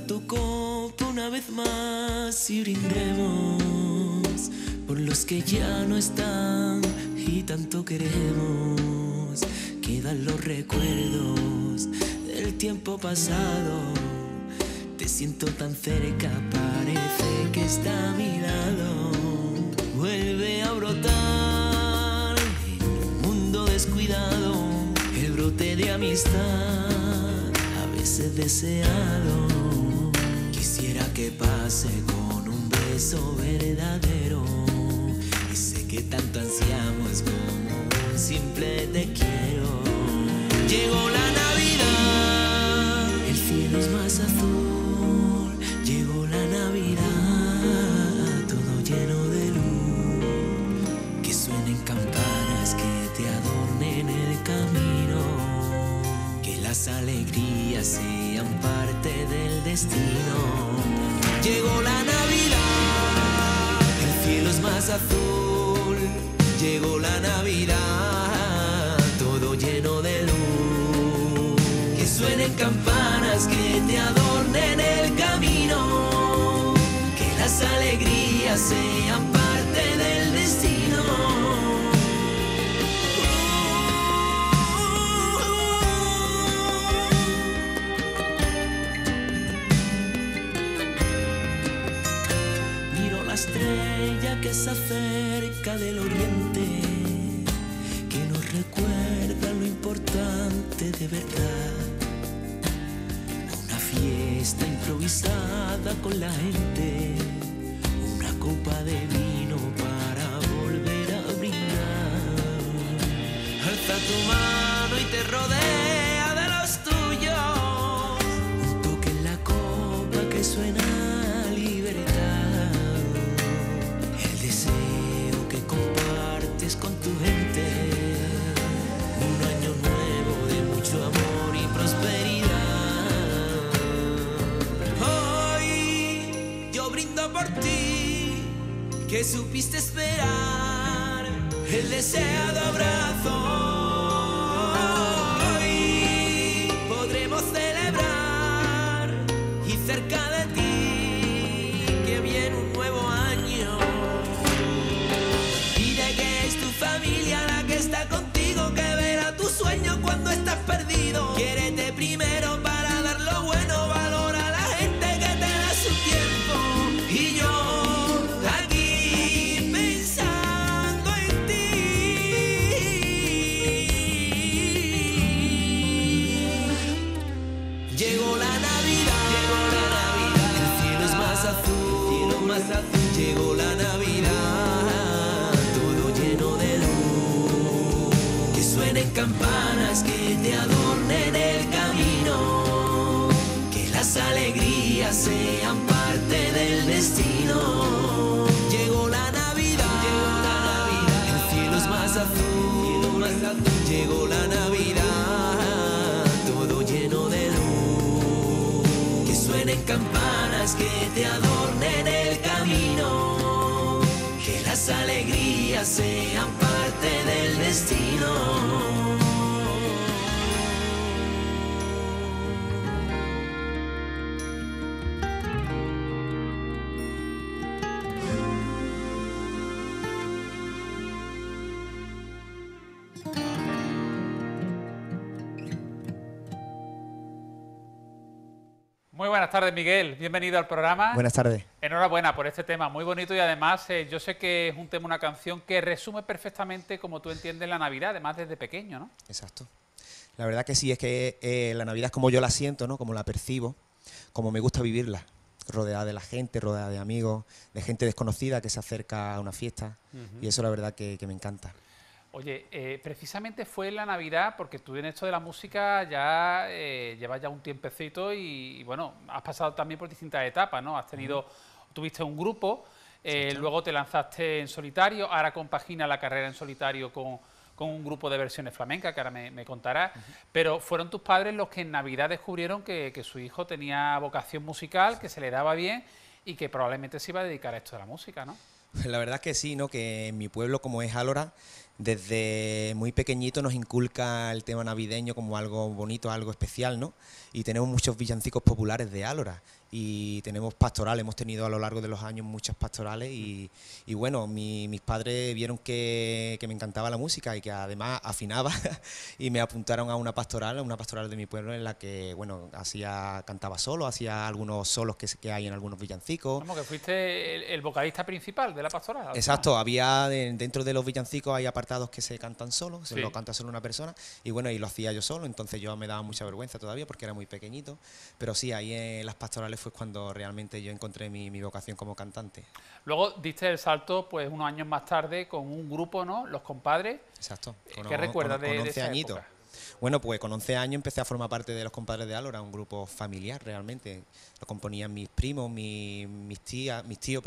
tu copa una vez más y brindemos por los que ya no están y tanto queremos. Quedan los recuerdos del tiempo pasado. Te siento tan cerca, parece que está a mi lado. Vuelve a brotar en un mundo descuidado el brote de amistad, a veces deseado. Quisiera que pase con un beso verdadero, ese que tanto ansiamos como un simple te quiero. Llegó la Navidad, el cielo es más azul. Llegó la Navidad, todo lleno de luz. Que suenen campanas, que te adornen el camino. Que las alegrías sean parte del destino. Llegó la Navidad, el cielo es más azul. Llegó la Navidad, todo lleno de luz. Que suenen campanas, que te adornen el camino. Que las alegrías sean parte del destino. Miro la estrella que se acerca del oriente, que nos recuerda lo importante de verdad. Una fiesta improvisada con la gente, una copa de vino para volver a brindar. Alza tu mano y te rodea de los tuyos, un toque en la copa que suena libertad. El deseo que compartes con tu gente, un año nuevo de mucho amor y prosperidad. Hoy yo brindo por ti, que supiste esperar el deseado abrazo. Hoy podremos celebrar y cerca de ti que viene un nuevo año. Pide que es tu familia la que está contigo, que verá tu sueño cuando estás perdido. Quiérete primero para dar lo bueno, valora a la gente que te da su tiempo. Y yo aquí pensando en ti. Llegó la Navidad, el cielo es más azul, llegó la Navidad, todo lleno de luz. Que suenen campanas, que te adornen el camino. Que las alegrías sean parte del destino. Llegó la Navidad, el cielo es más azul, llegó la Navidad, todo lleno de luz. Que suenen campanas, que te adornen el camino. Que las alegrías sean parte del destino. Muy buenas tardes, Miguel. Bienvenido al programa. Buenas tardes. Enhorabuena por este tema, muy bonito, y además yo sé que es un tema, una canción que resume perfectamente como tú entiendes la Navidad, además desde pequeño, ¿no? Exacto. La verdad que sí, es que la Navidad es como yo la siento, ¿no? Como la percibo, como me gusta vivirla, rodeada de la gente, rodeada de amigos, de gente desconocida que se acerca a una fiesta, y eso la verdad que me encanta. Oye, precisamente fue en la Navidad, porque tú en esto de la música ya llevas ya un tiempecito y bueno, has pasado también por distintas etapas, ¿no? Has tenido, tuviste un grupo, luego te lanzaste en solitario, ahora compagina la carrera en solitario con un grupo de versiones flamencas, que ahora me contarás, pero fueron tus padres los que en Navidad descubrieron que su hijo tenía vocación musical, que se le daba bien y que probablemente se iba a dedicar a esto de la música, ¿no? La verdad es que sí, ¿no? Que en mi pueblo, como es Álora, desde muy pequeñito nos inculca el tema navideño como algo bonito, algo especial, ¿no? Y tenemos muchos villancicos populares de Álora y tenemos pastorales, hemos tenido a lo largo de los años muchas pastorales y bueno, mis padres vieron que me encantaba la música y que además afinaba y me apuntaron a una pastoral de mi pueblo en la que, bueno, cantaba solo, hacía algunos solos que hay en algunos villancicos. Como que fuiste el vocalista principal de la pastoral. Exacto, había dentro de los villancicos hay apartados que se cantan solos, se lo canta solo una persona y bueno, y lo hacía yo solo, entonces yo me daba mucha vergüenza todavía porque era muy pequeñito, pero sí, ahí en las pastorales fue cuando realmente yo encontré mi vocación como cantante. Luego diste el salto pues unos años más tarde con un grupo, ¿no? Los Compadres. Exacto. ¿Qué recuerdas de 11 esa añitos. época? Bueno, pues con 11 años empecé a formar parte de los Compadres de Álora, un grupo familiar realmente. Lo componían mis primos, mis tíos,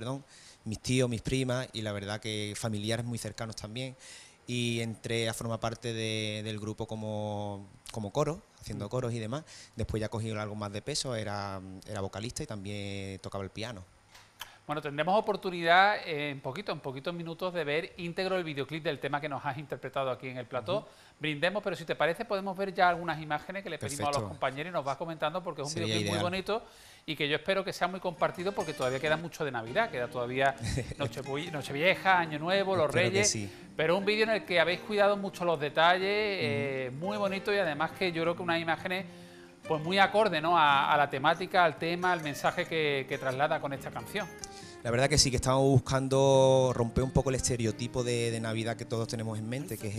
mis primas y la verdad que familiares muy cercanos también. Y entré a formar parte del grupo como coro, haciendo coros y demás. Después ya cogí algo más de peso, era vocalista y también tocaba el piano. Bueno, tendremos oportunidad en poquitos minutos de ver íntegro el videoclip del tema que nos has interpretado aquí en el plató. Brindemos, pero si te parece podemos ver ya algunas imágenes que le pedimos a los compañeros y nos vas comentando porque es un videoclip muy bonito y que yo espero que sea muy compartido porque todavía queda mucho de Navidad, queda todavía Nochevieja, Año Nuevo, los Reyes, sí. Pero un vídeo en el que habéis cuidado mucho los detalles, muy bonito y además que yo creo que unas imágenes pues muy acorde, ¿no? a la temática, al tema, al mensaje que traslada con esta canción. La verdad que sí, que estamos buscando romper un poco el estereotipo de Navidad que todos tenemos en mente, que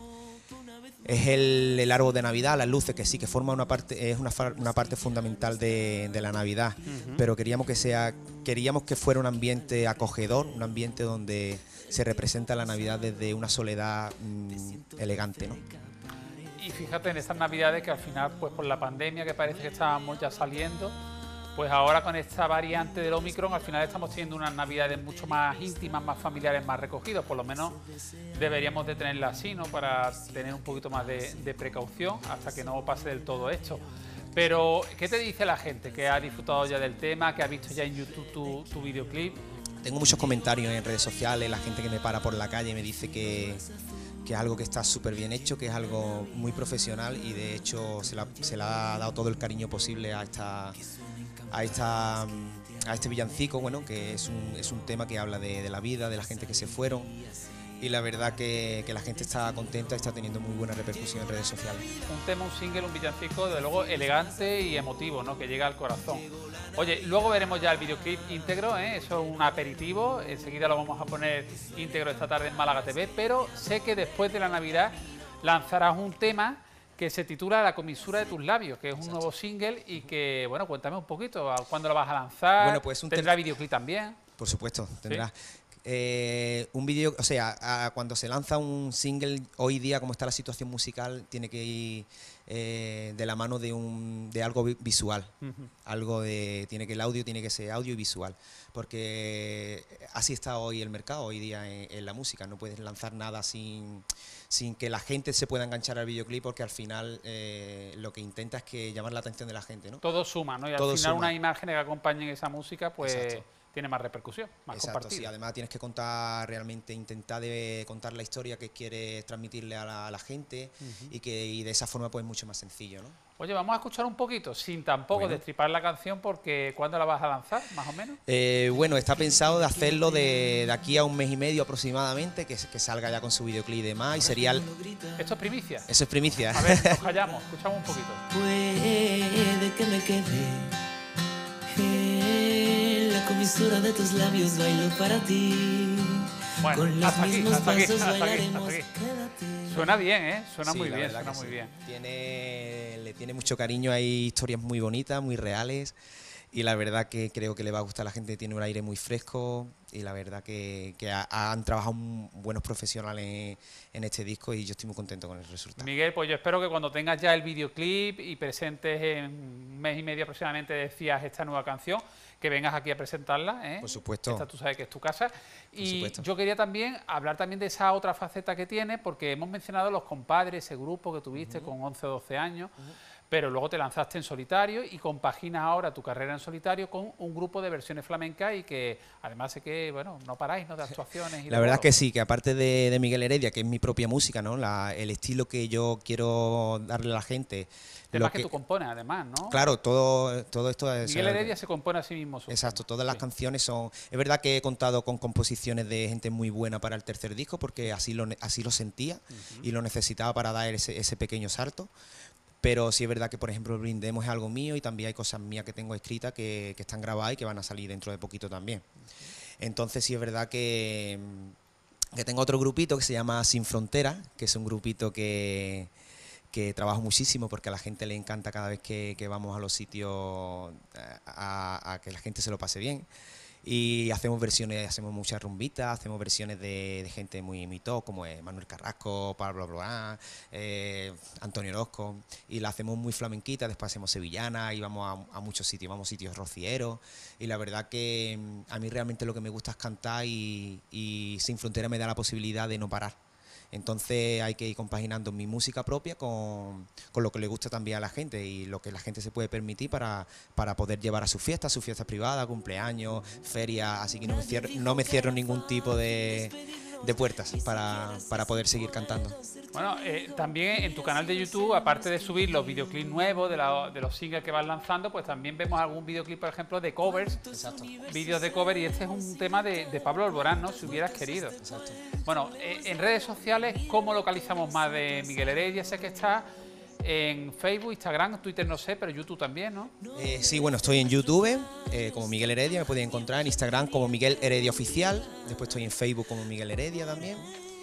es el árbol de Navidad, las luces, que sí, que forma una parte fundamental de la Navidad, pero queríamos que fuera un ambiente acogedor, un ambiente donde se representa la Navidad desde una soledad elegante, ¿no? Y fíjate en estas Navidades que al final, pues por la pandemia que parece que estábamos ya saliendo, pues ahora con esta variante del Omicron al final estamos teniendo unas Navidades mucho más íntimas, más familiares, más recogidas, por lo menos deberíamos de tenerlas así, ¿no? Para tener un poquito más de precaución hasta que no pase del todo esto. Pero, ¿qué te dice la gente que ha disfrutado ya del tema, que ha visto ya en YouTube tu videoclip? Tengo muchos comentarios en redes sociales, la gente que me para por la calle me dice que es algo que está súper bien hecho, que es algo muy profesional y de hecho se le ha dado todo el cariño posible a este villancico, bueno, que es un tema que habla de la vida, de la gente que se fueron y la verdad que la gente está contenta y está teniendo muy buena repercusión en redes sociales. Un tema, un single, un villancico, de luego elegante y emotivo, ¿no? Que llega al corazón. Oye, luego veremos ya el videoclip íntegro, ¿eh? Eso es un aperitivo, enseguida lo vamos a poner íntegro esta tarde en Málaga TV, pero sé que después de la Navidad lanzarás un tema que se titula La comisura de tus labios, que es un nuevo single y que, bueno, cuéntame un poquito, ¿cuándo lo vas a lanzar? Bueno, pues ¿Tendrá videoclip también? Por supuesto, tendrá. ¿Sí? Un vídeo, o sea, cuando se lanza un single, hoy día, como está la situación musical, tiene que ir de la mano de algo visual. Tiene que el audio tiene que ser audio y visual, porque así está hoy el mercado, hoy día en la música. No puedes lanzar nada sin que la gente se pueda enganchar al videoclip, porque al final lo que intenta es que llamar la atención de la gente, ¿no? Todo suma, ¿no? Y al final unas imágenes que acompañen esa música, pues exacto, tiene más repercusión, más compartida. Sí, además tienes que intentar de contar la historia que quieres transmitirle a la gente y de esa forma pues mucho más sencillo, ¿no? Oye, vamos a escuchar un poquito, sin tampoco destripar la canción, porque ¿cuándo la vas a lanzar, más o menos? Bueno, está pensado de hacerlo de aquí a un mes y medio aproximadamente, que salga ya con su videoclip y demás, y sería... ¿Esto es primicia? Eso es primicia. A ver, nos callamos, escuchamos un poquito. Puede que me quede la comisura de tus labios, bailo para ti. Bueno, con los mismos pasos bailaremos. Suena bien, ¿eh? Suena sí, muy bien, suena muy bien. Le tiene mucho cariño, hay historias muy bonitas, muy reales y la verdad que creo que le va a gustar a la gente, tiene un aire muy fresco y la verdad que han trabajado buenos profesionales en este disco y yo estoy muy contento con el resultado. Miguel, pues yo espero que cuando tengas ya el videoclip y presentes en un mes y medio aproximadamente, decías, esta nueva canción, que vengas aquí a presentarla, ¿eh? Por supuesto. Esta tú sabes que es tu casa. Y yo quería también hablar también de esa otra faceta que tiene, porque hemos mencionado Los Compadres, ese grupo que tuviste con 11 o 12 años, pero luego te lanzaste en solitario y compaginas ahora tu carrera en solitario con un grupo de versiones flamencas y que además sé que, bueno, no paráis, ¿no?, de actuaciones. Y la verdad es que sí, que aparte de Miguel Heredia, que es mi propia música, ¿no?, el estilo que yo quiero darle a la gente. Temas que tú compones, además, ¿no? Claro, todo esto es... Miguel Heredia se compone a sí mismo. Exacto, todas las canciones son... Es verdad que he contado con composiciones de gente muy buena para el tercer disco, porque así lo sentía y lo necesitaba para dar ese pequeño salto. Pero sí es verdad que, por ejemplo, Brindemos es algo mío y también hay cosas mías que tengo escritas que están grabadas y que van a salir dentro de poquito también. Entonces sí es verdad que tengo otro grupito que se llama Sin Frontera, que es un grupito que trabajo muchísimo porque a la gente le encanta cada vez que vamos a los sitios a que la gente se lo pase bien. Y hacemos versiones, hacemos muchas rumbitas, hacemos versiones de gente muy top, como Manuel Carrasco, Pablo Broán, Antonio Orozco, y la hacemos muy flamenquita, después hacemos sevillana y vamos a muchos sitios, vamos a sitios rocieros, y la verdad que a mí realmente lo que me gusta es cantar y Sin Frontera me da la posibilidad de no parar. Entonces hay que ir compaginando mi música propia con lo que le gusta también a la gente y lo que la gente se puede permitir para poder llevar a sus fiestas privadas, cumpleaños, ferias, así que no me cierro ningún tipo de puertas para poder seguir cantando. Bueno, también en tu canal de YouTube, aparte de subir los videoclips nuevos de los singles que vas lanzando, pues también vemos algún videoclip, por ejemplo, de covers. Exacto. Vídeos de cover, y este es un tema de Pablo Alborán, ¿no?, Si hubieras querido. Exacto. Bueno, en redes sociales, ¿cómo localizamos más de Miguel Heredia? Sé que está en Facebook, Instagram, Twitter no sé, pero YouTube también, ¿no? Sí, bueno, estoy en YouTube como Miguel Heredia, me podéis encontrar en Instagram como Miguel Heredia Oficial, después estoy en Facebook como Miguel Heredia también.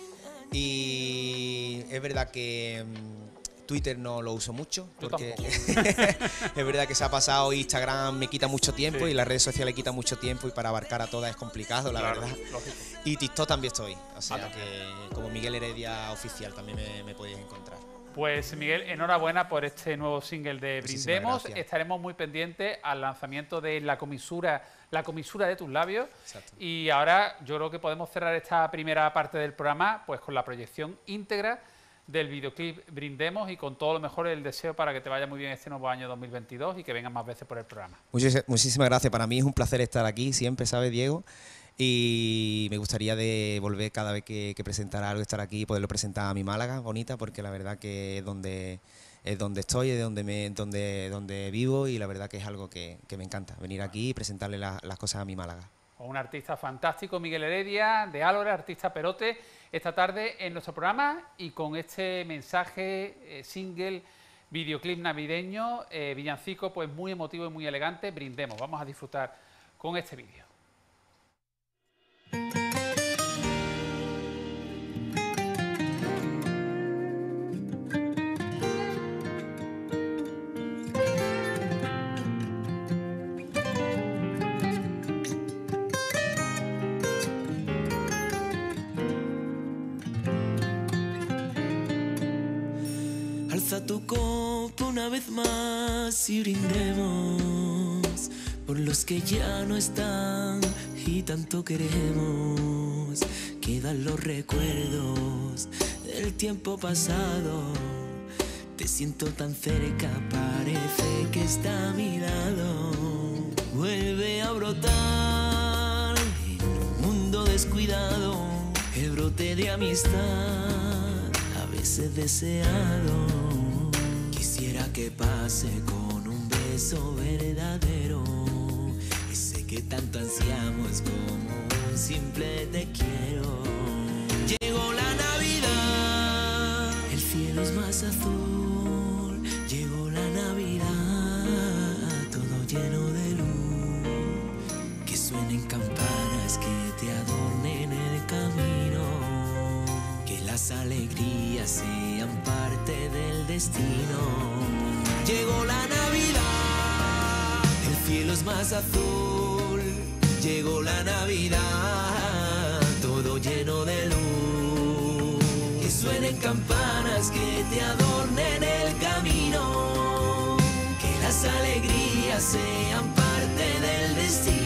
Y es verdad que Twitter no lo uso mucho, porque es verdad que se ha pasado, Instagram me quita mucho tiempo y las redes sociales quitan mucho tiempo y para abarcar a todas es complicado, la verdad. Lógico. Y TikTok también estoy, o sea que como Miguel Heredia Oficial también me podéis encontrar. Pues Miguel, enhorabuena por este nuevo single de Brindemos. Gracias. Estaremos muy pendientes al lanzamiento de La comisura de tus labios. Exacto. Y ahora yo creo que podemos cerrar esta primera parte del programa pues con la proyección íntegra del videoclip Brindemos y con todo lo mejor el deseo para que te vaya muy bien este nuevo año 2022 y que vengas más veces por el programa. Muchísimas gracias, para mí es un placer estar aquí siempre, ¿sabes, Diego? Y me gustaría de volver cada vez que presentara algo, estar aquí y poderlo presentar a mi Málaga bonita, porque la verdad que es donde estoy, es donde vivo, y la verdad que es algo que me encanta, venir aquí y presentarle las cosas a mi Málaga. Un artista fantástico, Miguel Heredia, de Álora, artista perote, esta tarde en nuestro programa y con este mensaje, single, videoclip navideño, villancico, pues muy emotivo y muy elegante, Brindemos. Vamos a disfrutar con este vídeo. Alza tu copa una vez más y brindemos por los que ya no están y tanto queremos. Quedan los recuerdos del tiempo pasado. Te siento tan cerca, parece que está a mi lado. Vuelve a brotar en un mundo descuidado el brote de amistad, a veces deseado. Quisiera que pase con un beso verdadero, ese que tanto ansiamos como un simple te quiero. Llegó la Navidad, el cielo es más azul. Llegó la Navidad, todo lleno de luz. Que suenen campanas, que te adornen el camino. Que las alegrías sean parte del destino. Llegó la Navidad, el cielo es más azul. Llegó la Navidad, todo lleno de luz. Que suenen campanas, que te adornen el camino. Que las alegrías sean parte del destino.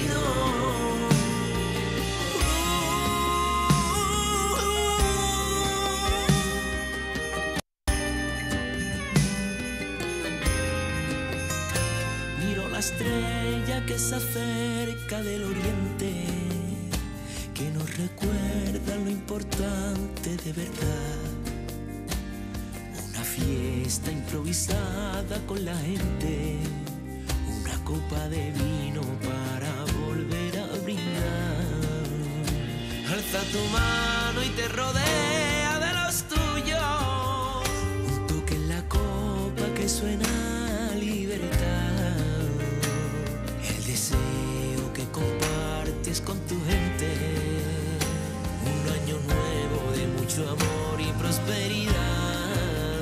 que se acerca del oriente, que nos recuerda lo importante de verdad. Una fiesta improvisada con la gente, una copa de vino para volver a brindar. Alza tu mano y te rodea de los tuyos, un toque en la copa que suena a libertad. El deseo que compartes con tu gente, un año nuevo de mucho amor y prosperidad.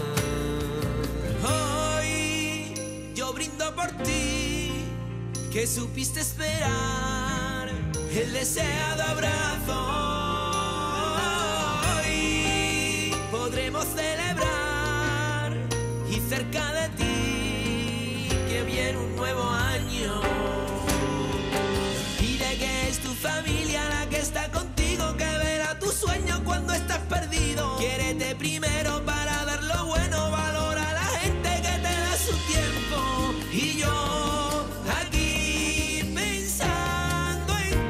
Hoy yo brindo por ti, que supiste esperar el deseado abrazo. Hoy podremos celebrar y cerca de ti que viene un nuevo año. Pide que es tu familia la que está contigo, que verá tu sueño cuando estás perdido. Quiérete primero para dar lo bueno, valora a la gente que te da su tiempo. Y yo aquí pensando en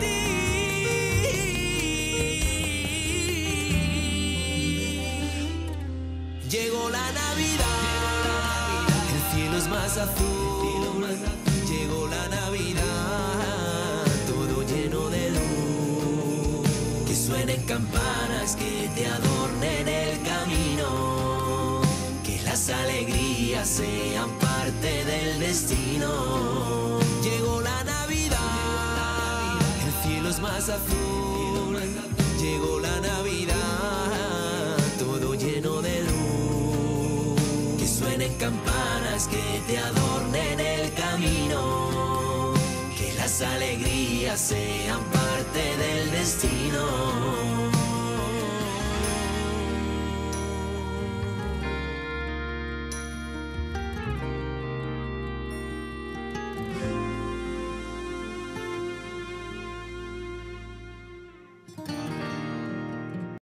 ti. Llegó la Navidad, el cielo es más azul. Llegó la Navidad, todo lleno de luz. Que suenen campanas, que te adornen el camino. Que las alegrías sean parte del destino. Llegó la Navidad, el cielo es más azul. Llegó la Navidad, todo lleno de luz. Que suenen campanas, que te adornen el camino. Que las alegrías sean parte del destino.